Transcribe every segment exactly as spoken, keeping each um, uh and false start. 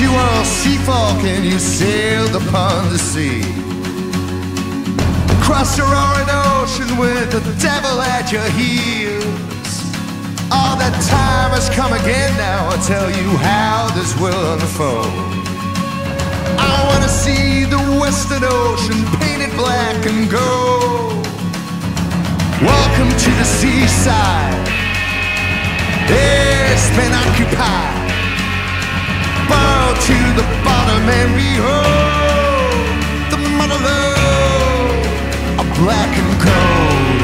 you were a sea folk and you sailed upon the sea. Crossed a roaring ocean with the devil at your heels. All that time has come again now. I'll tell you how this will unfold. I wanna see the Western Ocean painted black and gold. Welcome to the seaside. It's been occupied. Bow to the bottom and behold the motherlode of black and gold.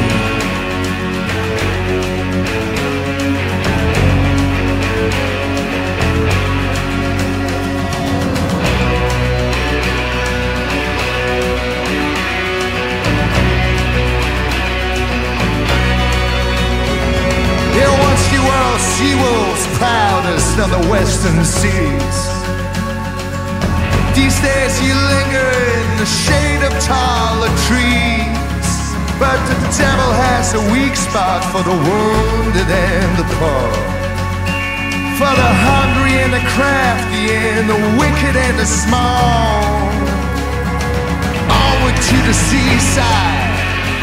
Yeah, once you were sea wolves, proudest of the western seas. These days you linger in the shade of taller trees. But the devil has a weak spot for the wounded and the poor, for the hungry and the crafty and the wicked and the small. Onward to the seaside,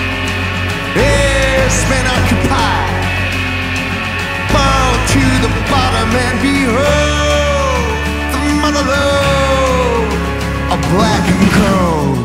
it's been occupied. Bow to the bottom and behold the motherlode of black and gold.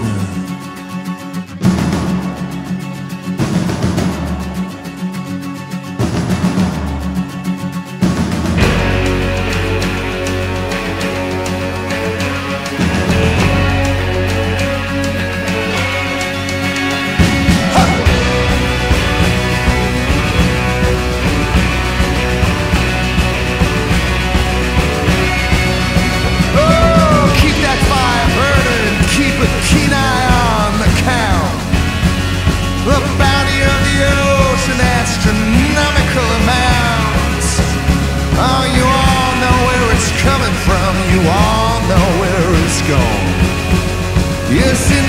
You all know where it's gone. Yes,